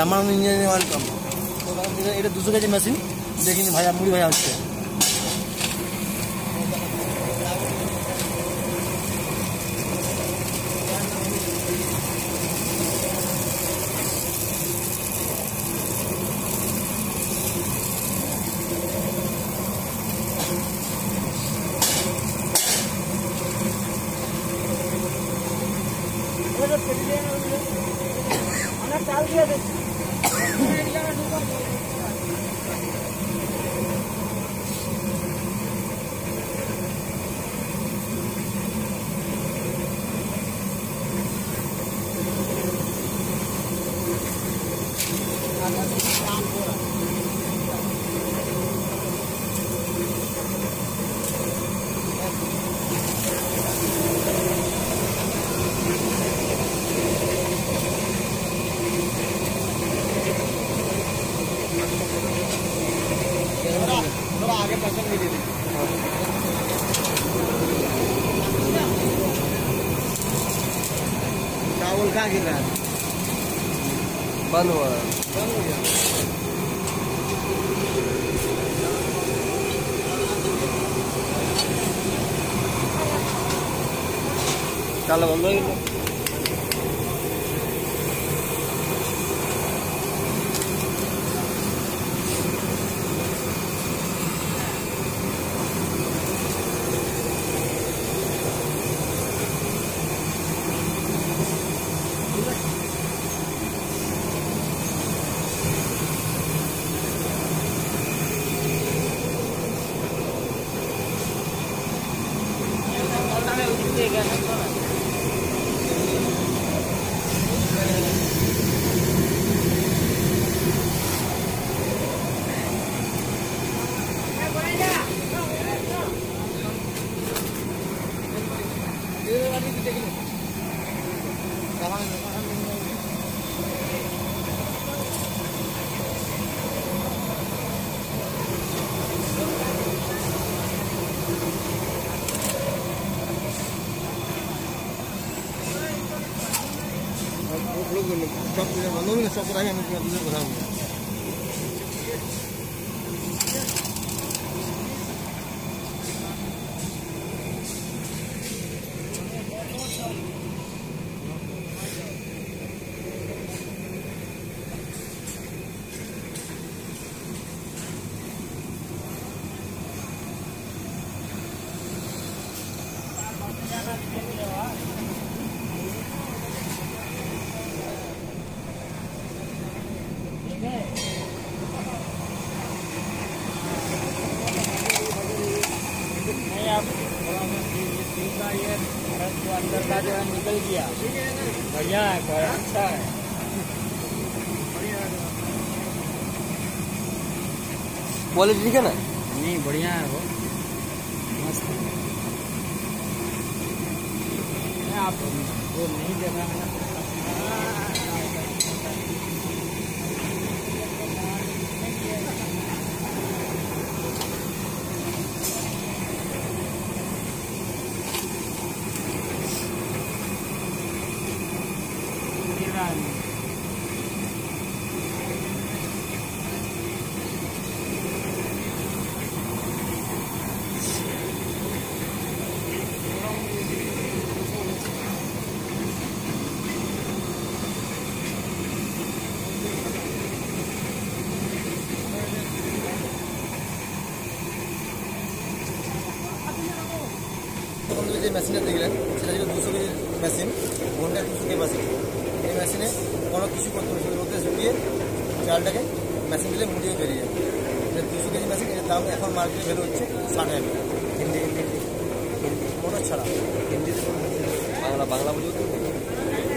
Ramayana engineering oil pump. তো এটা 200 KG machine, দেখিনি ভাজা মুড়ি ভাজা হচ্ছে। চাল দিয়ে দিচ্ছি। आगे पसंद भी दे दी। चावल कहाँ गिर रहा है? बंद हो गया। चलो बंद हो गया। 너는 썩고 다니면 그냥 누르고 나오고. अंदर का जो है निकल गया, बढ़िया है, अच्छा है। क्वालिटी ठीक है ना? नहीं बढ़िया है वो, मस्त है। आप वो नहीं देखा है ना? যে মেশিনটা দেখলেন সেটা ছিল 200 কেজি মেশিন, ঘন্টায় 200 কেজি মেশিন। এই মেশিনে কোনো কিছু করতে হবে, শুধু রোদে শুকিয়ে চালটাকে মেশিন দিলে মুড়িয়ে বেরিয়ে যায়। 200 কেজি মেশিন, এর দাম এখন মার্কেটে ভ্যালু হচ্ছে 60 টাকা। হিন্দি মোটর ছাড়া, হিন্দিতে বাংলা বুঝতে